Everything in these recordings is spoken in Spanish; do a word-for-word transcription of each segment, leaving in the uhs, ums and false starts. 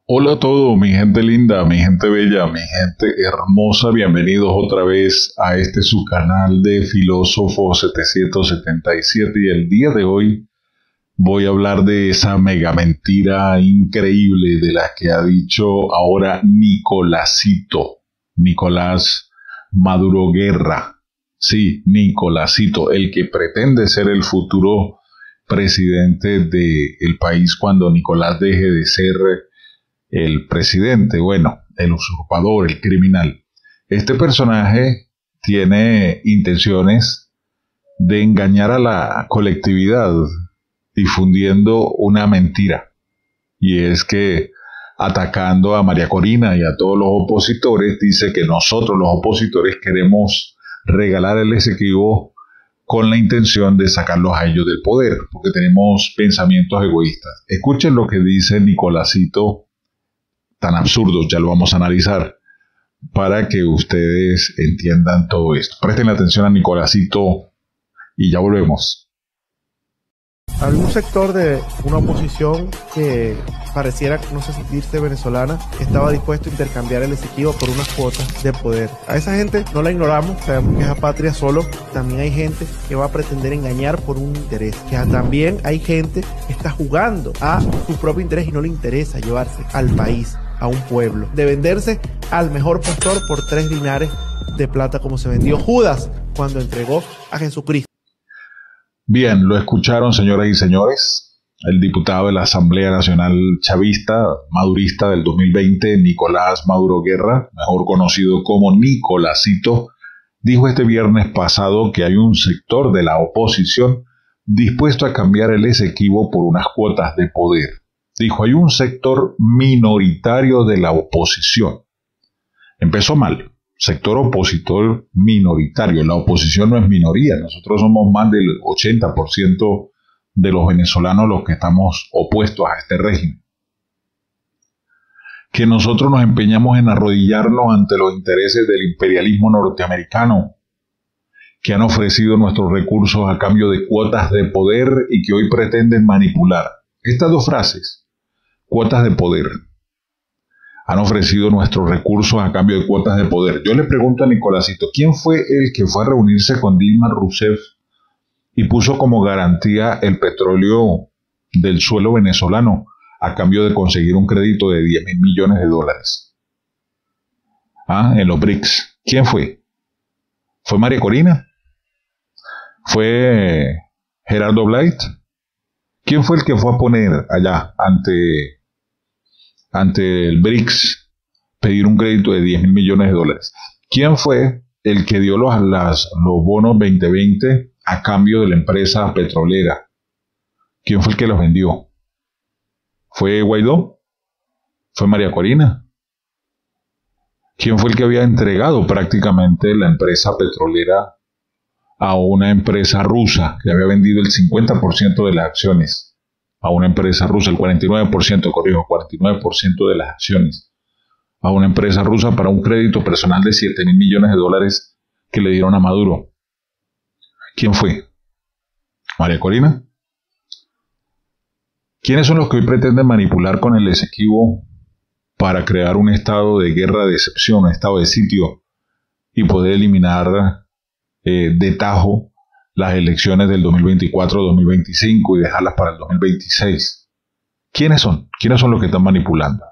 Hola a todos, mi gente linda, mi gente bella, mi gente hermosa, bienvenidos otra vez a este su canal de Filósofo setecientos setenta y siete y el día de hoy voy a hablar de esa mega mentira increíble de la que ha dicho ahora Nicolásito, Nicolás Maduro Guerra, sí, Nicolásito, el que pretende ser el futuro presidente del país cuando Nicolás deje de ser el presidente, bueno, el usurpador, el criminal. Este personaje tiene intenciones de engañar a la colectividad difundiendo una mentira, y es que atacando a María Corina y a todos los opositores, dice que nosotros los opositores queremos regalar el Esequibo con la intención de sacarlos a ellos del poder, porque tenemos pensamientos egoístas. Escuchen lo que dice Nicolásito, tan absurdos, ya lo vamos a analizar, para que ustedes entiendan todo esto. Presten atención a Nicolásito y ya volvemos. Hay un sector de una oposición que pareciera no sé sentirse venezolana, que estaba dispuesto a intercambiar el Esequibo por unas cuotas de poder. A esa gente no la ignoramos, sabemos que es apatria solo. También hay gente que va a pretender engañar por un interés. Que también hay gente que está jugando a su propio interés y no le interesa llevarse al país, a un pueblo, de venderse al mejor pastor por tres dinares de plata, como se vendió Judas cuando entregó a Jesucristo. Bien, lo escucharon, señoras y señores. El diputado de la Asamblea Nacional Chavista, madurista del dos mil veinte, Nicolás Maduro Guerra, mejor conocido como Nicolásito, dijo este viernes pasado que hay un sector de la oposición dispuesto a cambiar el Esequibo por unas cuotas de poder. Dijo, hay un sector minoritario de la oposición. Empezó mal. Sector opositor minoritario. La oposición no es minoría. Nosotros somos más del ochenta por ciento de los venezolanos los que estamos opuestos a este régimen. Que nosotros nos empeñamos en arrodillarnos ante los intereses del imperialismo norteamericano, que han ofrecido nuestros recursos a cambio de cuotas de poder y que hoy pretenden manipular. Estas dos frases, cuotas de poder, han ofrecido nuestros recursos a cambio de cuotas de poder. Yo le pregunto a Nicolásito, ¿quién fue el que fue a reunirse con Dilma Rousseff y puso como garantía el petróleo del suelo venezolano a cambio de conseguir un crédito de diez mil millones de dólares? Ah, en los B R I C S. ¿Quién fue? ¿Fue María Corina? ¿Fue Gerardo Blight? ¿Quién fue el que fue a poner allá ante, ante el B R I C S, pedir un crédito de diez mil millones de dólares? ¿Quién fue el que dio los, las, los bonos veinte veinte a cambio de la empresa petrolera? ¿Quién fue el que los vendió? ¿Fue Guaidó? ¿Fue María Corina? ¿Quién fue el que había entregado prácticamente la empresa petrolera a una empresa rusa que había vendido el cincuenta por ciento de las acciones? A una empresa rusa, el cuarenta y nueve por ciento, corrijo, cuarenta y nueve por ciento de las acciones, a una empresa rusa para un crédito personal de siete mil millones de dólares que le dieron a Maduro. ¿Quién fue? ¿María Corina? ¿Quiénes son los que hoy pretenden manipular con el Esequibo para crear un estado de guerra de excepción, un estado de sitio y poder eliminar eh, de tajo las elecciones del dos mil veinticuatro dos mil veinticinco y dejarlas para el dos mil veintiséis? ¿Quiénes son? ¿Quiénes son los que están manipulando?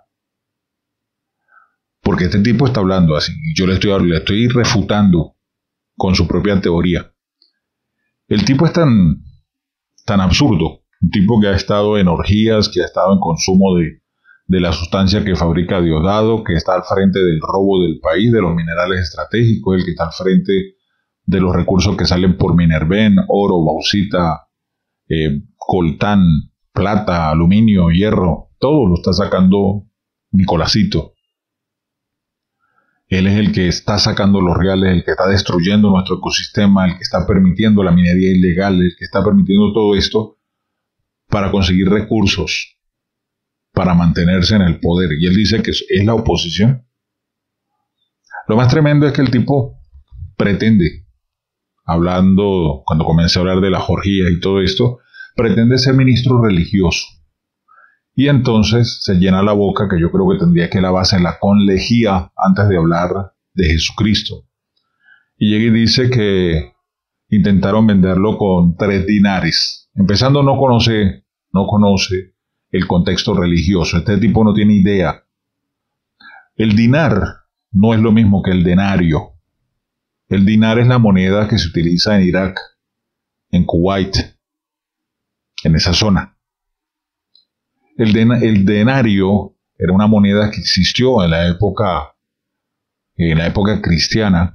Porque este tipo está hablando así, y yo le estoy, le estoy refutando con su propia teoría. El tipo es tan, tan absurdo, un tipo que ha estado en orgías, que ha estado en consumo de, de la sustancia que fabrica Diosdado, que está al frente del robo del país, de los minerales estratégicos, el que está al frente de los recursos que salen por Minerven, oro, bauxita, eh, coltán, plata, aluminio, hierro, todo lo está sacando Nicolásito. Él es el que está sacando los reales, el que está destruyendo nuestro ecosistema, el que está permitiendo la minería ilegal, el que está permitiendo todo esto para conseguir recursos, para mantenerse en el poder. Y él dice que es la oposición. Lo más tremendo es que el tipo pretende, hablando, cuando comencé a hablar de las orgías y todo esto, pretende ser ministro religioso. Y entonces se llena la boca, que yo creo que tendría que lavarse la con lejía antes de hablar de Jesucristo. Y llega y dice que intentaron venderlo con tres dinares. Empezando, no conoce, no conoce el contexto religioso. Este tipo no tiene idea. El dinar no es lo mismo que el denario. El dinar es la moneda que se utiliza en Irak, en Kuwait, en esa zona. El, den el denario era una moneda que existió en la época, en la época cristiana,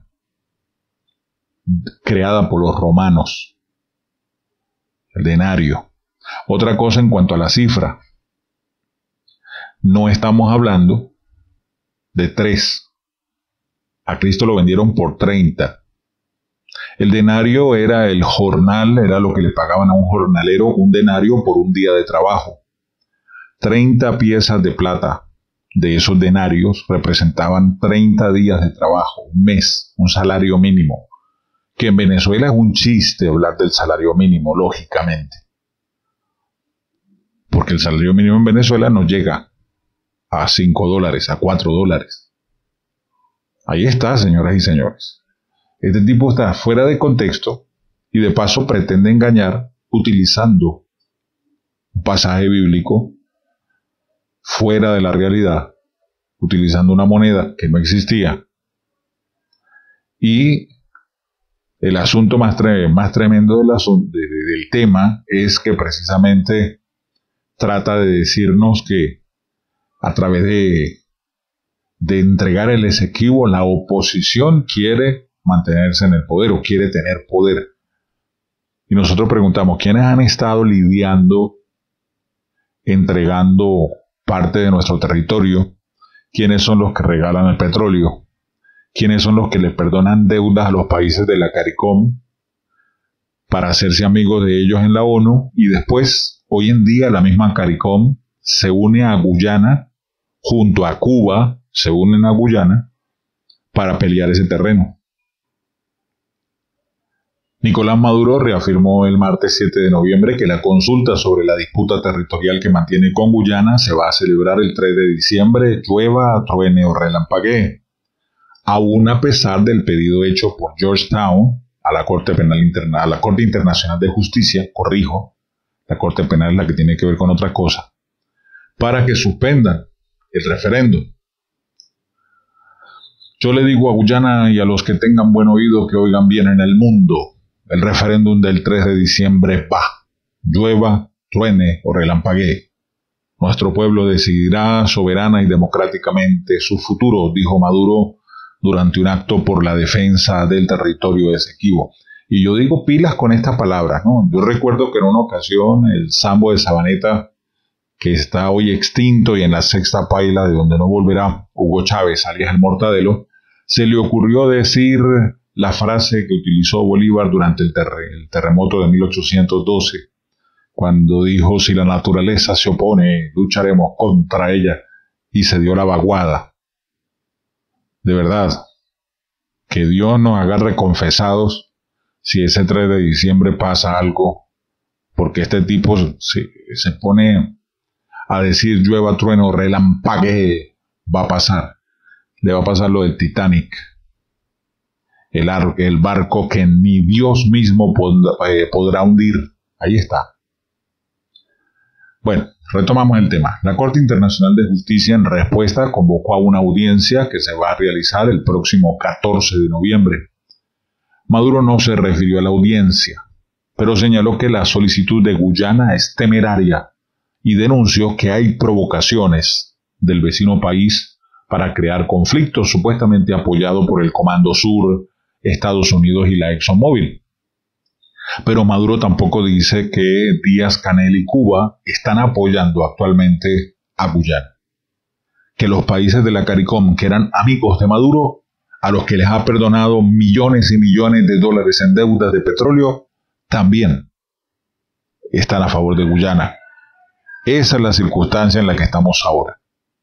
creada por los romanos. El denario. Otra cosa en cuanto a la cifra. No estamos hablando de tres. A Cristo lo vendieron por treinta. El denario era el jornal, era lo que le pagaban a un jornalero, un denario por un día de trabajo. treinta piezas de plata de esos denarios representaban treinta días de trabajo, un mes, un salario mínimo. Que en Venezuela es un chiste hablar del salario mínimo, lógicamente. Porque el salario mínimo en Venezuela no llega a cinco dólares, a cuatro dólares. Ahí está, señoras y señores. Este tipo está fuera de contexto y de paso pretende engañar utilizando un pasaje bíblico fuera de la realidad, utilizando una moneda que no existía. Y el asunto más, tre más tremendo del, asunto, de, de, del tema es que precisamente trata de decirnos que a través de, de entregar el Esequibo, la oposición quiere mantenerse en el poder o quiere tener poder. Y nosotros preguntamos, ¿quiénes han estado lidiando, entregando parte de nuestro territorio? ¿Quiénes son los que regalan el petróleo? ¿Quiénes son los que le perdonan deudas a los países de la CARICOM para hacerse amigos de ellos en la ONU? Y después, hoy en día, la misma CARICOM se une a Guyana, junto a Cuba, se unen a Guyana para pelear ese terreno. Nicolás Maduro reafirmó el martes siete de noviembre que la consulta sobre la disputa territorial que mantiene con Guyana se va a celebrar el tres de diciembre, llueva, truene o relampaguee, aún a pesar del pedido hecho por Georgetown a la Corte Penal Interna, a la Corte Internacional de Justicia, corrijo, la Corte Penal es la que tiene que ver con otra cosa, para que suspendan el referéndum. Yo le digo a Guyana y a los que tengan buen oído que oigan bien en el mundo, el referéndum del tres de diciembre va, llueva, truene o relampaguee. Nuestro pueblo decidirá soberana y democráticamente su futuro, dijo Maduro durante un acto por la defensa del territorio Esequibo. Y yo digo pilas con estas palabras, ¿no? Yo recuerdo que en una ocasión el Sambo de Sabaneta, que está hoy extinto y en la sexta paila de donde no volverá, Hugo Chávez, alias el Mortadelo, se le ocurrió decir la frase que utilizó Bolívar durante el, ter el terremoto de mil ochocientos doce, cuando dijo, si la naturaleza se opone, lucharemos contra ella, y se dio la vaguada. De verdad, que Dios nos agarre confesados si ese tres de diciembre pasa algo, porque este tipo se, se pone a decir llueva, trueno, relampaguee, va a pasar. Le va a pasar lo del Titanic. El, el barco que ni Dios mismo podrá, eh, podrá hundir. Ahí está. Bueno, retomamos el tema. La Corte Internacional de Justicia, en respuesta, convocó a una audiencia que se va a realizar el próximo catorce de noviembre. Maduro no se refirió a la audiencia, pero señaló que la solicitud de Guyana es temeraria y denunció que hay provocaciones del vecino país para crear conflictos, supuestamente apoyado por el Comando Sur, Estados Unidos y la ExxonMobil. Pero Maduro tampoco dice que Díaz-Canel y Cuba están apoyando actualmente a Guyana. Que los países de la CARICOM, que eran amigos de Maduro, a los que les ha perdonado millones y millones de dólares en deudas de petróleo, también están a favor de Guyana. Esa es la circunstancia en la que estamos ahora.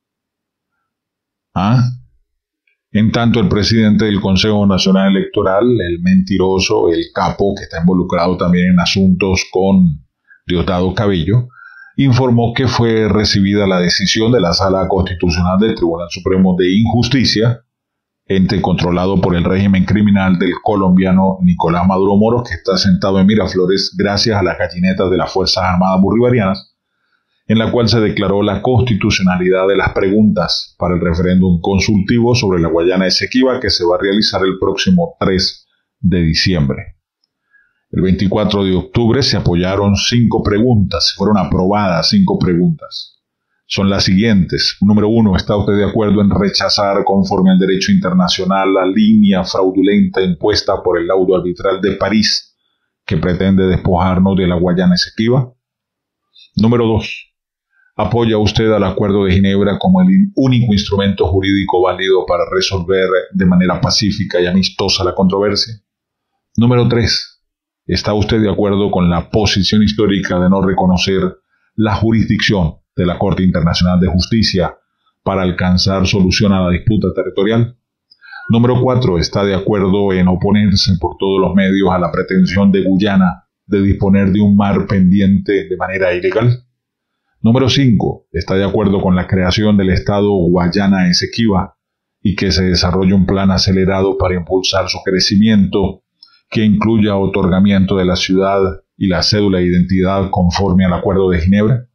¿Ah? En tanto, el presidente del Consejo Nacional Electoral, el mentiroso, el capo, que está involucrado también en asuntos con Diosdado Cabello, informó que fue recibida la decisión de la Sala Constitucional del Tribunal Supremo de Injusticia, ente controlado por el régimen criminal del colombiano Nicolás Maduro Moros, que está sentado en Miraflores gracias a las gallinetas de las Fuerzas Armadas Bolivarianas, en la cual se declaró la constitucionalidad de las preguntas para el referéndum consultivo sobre la Guayana Esequiba, que se va a realizar el próximo tres de diciembre. El veinticuatro de octubre se apoyaron cinco preguntas, fueron aprobadas cinco preguntas. Son las siguientes. Número uno, ¿está usted de acuerdo en rechazar conforme al derecho internacional la línea fraudulenta impuesta por el laudo arbitral de París que pretende despojarnos de la Guayana Esequiba? Número dos, ¿apoya usted al Acuerdo de Ginebra como el único instrumento jurídico válido para resolver de manera pacífica y amistosa la controversia? Número tres, ¿está usted de acuerdo con la posición histórica de no reconocer la jurisdicción de la Corte Internacional de Justicia para alcanzar solución a la disputa territorial? Número cuatro, ¿está de acuerdo en oponerse por todos los medios a la pretensión de Guyana de disponer de un mar pendiente de manera ilegal? Número cinco, ¿está de acuerdo con la creación del Estado Guayana Esequiba y que se desarrolle un plan acelerado para impulsar su crecimiento que incluya otorgamiento de la ciudad y la cédula de identidad conforme al Acuerdo de Ginebra?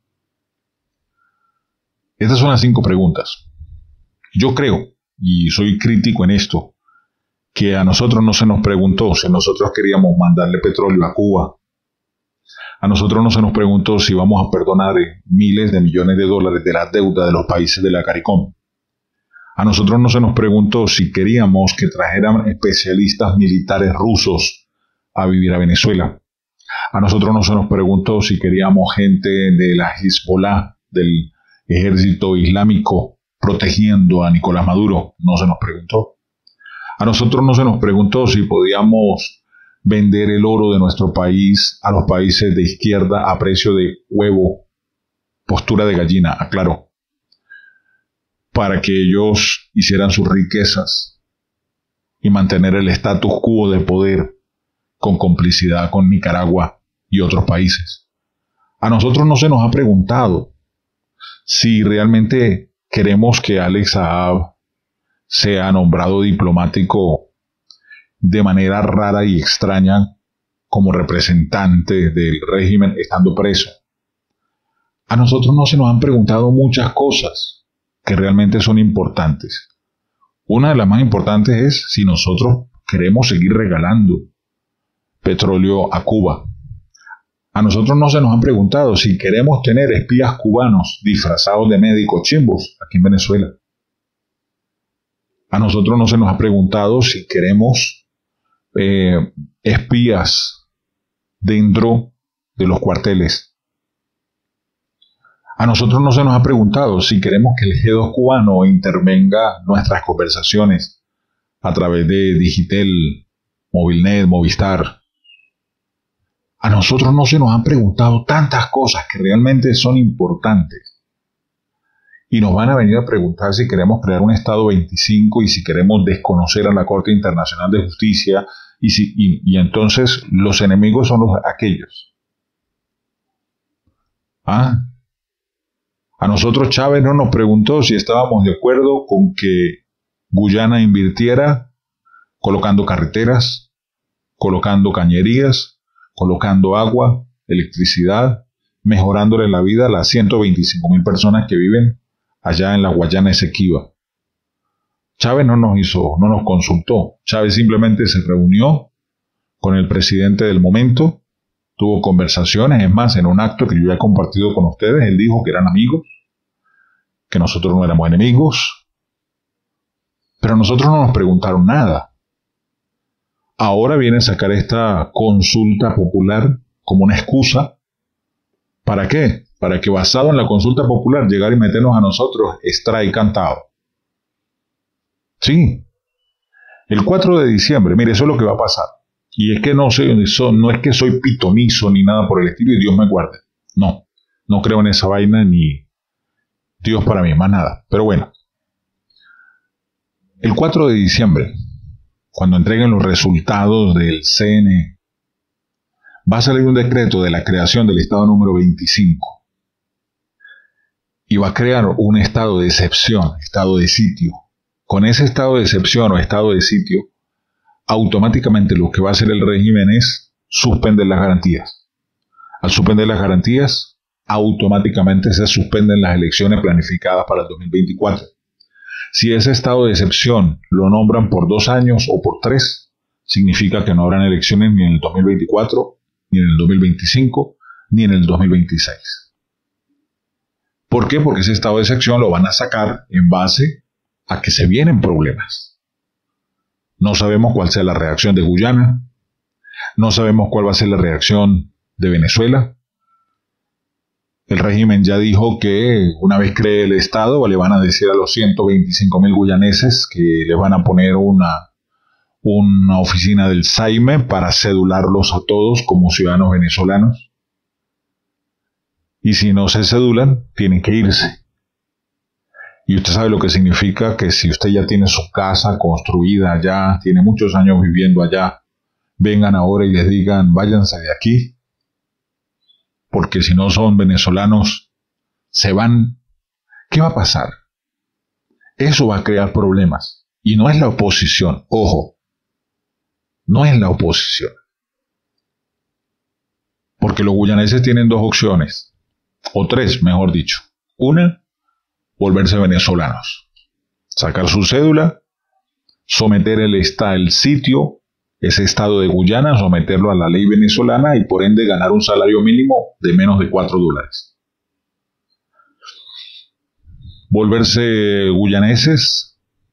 Estas son las cinco preguntas. Yo creo, y soy crítico en esto, que a nosotros no se nos preguntó si nosotros queríamos mandarle petróleo a Cuba. A nosotros no se nos preguntó si vamos a perdonar miles de millones de dólares de la deuda de los países de la CARICOM. A nosotros no se nos preguntó si queríamos que trajeran especialistas militares rusos a vivir a Venezuela. A nosotros no se nos preguntó si queríamos gente de la Hezbollah, del ejército islámico, protegiendo a Nicolás Maduro. No se nos preguntó. A nosotros no se nos preguntó si podíamos vender el oro de nuestro país a los países de izquierda a precio de huevo, postura de gallina, aclaro, para que ellos hicieran sus riquezas y mantener el status quo de poder con complicidad con Nicaragua y otros países. A nosotros no se nos ha preguntado si realmente queremos que Alex Saab sea nombrado diplomático de manera rara y extraña como representante del régimen estando preso. A nosotros no se nos han preguntado muchas cosas que realmente son importantes. Una de las más importantes es si nosotros queremos seguir regalando petróleo a Cuba. A nosotros no se nos han preguntado si queremos tener espías cubanos disfrazados de médicos chimbos aquí en Venezuela. A nosotros no se nos ha preguntado si queremos eh, espías dentro de los cuarteles. A nosotros no se nos ha preguntado si queremos que el G dos cubano intervenga nuestras conversaciones a través de Digitel, Movilnet, Movistar. A nosotros no se nos han preguntado tantas cosas que realmente son importantes. Y nos van a venir a preguntar si queremos crear un Estado veinticinco y si queremos desconocer a la Corte Internacional de Justicia y, si, y, y entonces los enemigos son los, aquellos. ¿Ah? A nosotros Chávez no nos preguntó si estábamos de acuerdo con que Guyana invirtiera colocando carreteras, colocando cañerías, colocando agua, electricidad, mejorándole la vida a las ciento veinticinco mil personas que viven allá en la Guayana Esequiba. Chávez no nos hizo, no nos consultó. Chávez simplemente se reunió con el presidente del momento, tuvo conversaciones, es más, en un acto que yo ya he compartido con ustedes, él dijo que eran amigos, que nosotros no éramos enemigos, pero nosotros no nos preguntaron nada. Ahora viene a sacar esta consulta popular como una excusa. ¿Para qué? Para que basado en la consulta popular llegar y meternos a nosotros strike cantado. Sí. El cuatro de diciembre, mire, eso es lo que va a pasar. Y es que no, soy, no es que soy pitonizo ni nada por el estilo y Dios me guarde. No, no creo en esa vaina ni Dios para mí, más nada. Pero bueno, el cuatro de diciembre, cuando entreguen los resultados del C N E, va a salir un decreto de la creación del Estado número veinticinco. y va a crear un estado de excepción, estado de sitio. Con ese estado de excepción o estado de sitio, automáticamente lo que va a hacer el régimen es suspender las garantías. Al suspender las garantías, automáticamente se suspenden las elecciones planificadas para el dos mil veinticuatro. Si ese estado de excepción lo nombran por dos años o por tres, significa que no habrán elecciones ni en el dos mil veinticuatro, ni en el dos mil veinticinco, ni en el dos mil veintiséis. ¿Por qué? Porque ese estado de excepción lo van a sacar en base a que se vienen problemas. No sabemos cuál sea la reacción de Guyana, no sabemos cuál va a ser la reacción de Venezuela. El régimen ya dijo que una vez cree el Estado le van a decir a los ciento veinticinco mil guyaneses que les van a poner una, una oficina del S A I M E para cedularlos a todos como ciudadanos venezolanos. Y si no se cedulan, tienen que irse. Y usted sabe lo que significa que si usted ya tiene su casa construida allá, tiene muchos años viviendo allá, vengan ahora y les digan, váyanse de aquí, porque si no son venezolanos, se van. ¿Qué va a pasar? Eso va a crear problemas. Y no es la oposición, ojo, no es la oposición. Porque los guyaneses tienen dos opciones, o tres, mejor dicho. Una, volverse venezolanos, sacar su cédula, someter el, esta, el sitio, ese estado de Guyana, someterlo a la ley venezolana y por ende ganar un salario mínimo de menos de cuatro dólares. Volverse guyaneses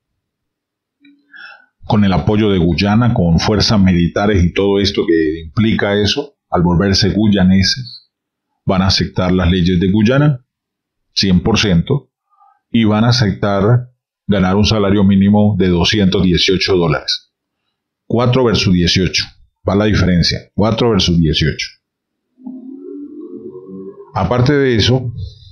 con el apoyo de Guyana, con fuerzas militares y todo esto que implica eso. Al volverse guyaneses van a aceptar las leyes de Guyana, cien por ciento, y van a aceptar ganar un salario mínimo de doscientos dieciocho dólares. cuatro versus dieciocho. Va la diferencia. cuatro versus dieciocho. Aparte de eso,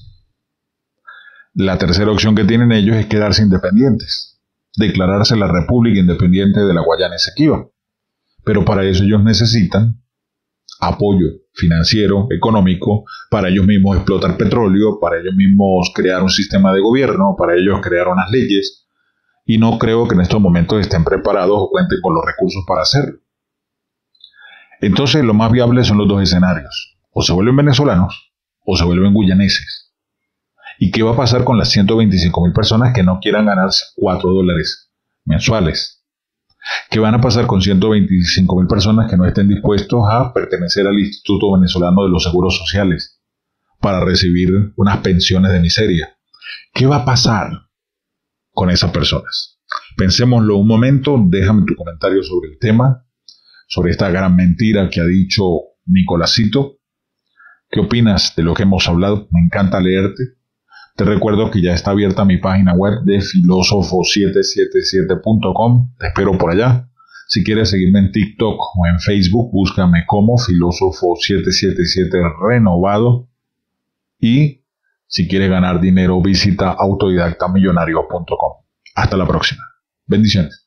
la tercera opción que tienen ellos es quedarse independientes. Declararse la República Independiente de la Guayana Esequiba. Pero para eso ellos necesitan apoyo financiero, económico, para ellos mismos explotar petróleo, para ellos mismos crear un sistema de gobierno, para ellos crear unas leyes. Y no creo que en estos momentos estén preparados o cuenten con los recursos para hacerlo. Entonces, lo más viable son los dos escenarios. O se vuelven venezolanos, o se vuelven guyaneses. ¿Y qué va a pasar con las ciento veinticinco mil personas que no quieran ganarse cuatro dólares mensuales? ¿Qué van a pasar con ciento veinticinco mil personas que no estén dispuestos a pertenecer al Instituto Venezolano de los Seguros Sociales para recibir unas pensiones de miseria? ¿Qué va a pasar con esas personas? Pensémoslo un momento, déjame tu comentario sobre el tema, sobre esta gran mentira que ha dicho Nicolásito. ¿Qué opinas de lo que hemos hablado? Me encanta leerte. Te recuerdo que ya está abierta mi página web de filósofo siete siete siete punto com. Te espero por allá. Si quieres seguirme en TikTok o en Facebook, búscame como filósofo siete siete siete renovado. Y si quieres ganar dinero, visita autodidacta millonario punto com. Hasta la próxima. Bendiciones.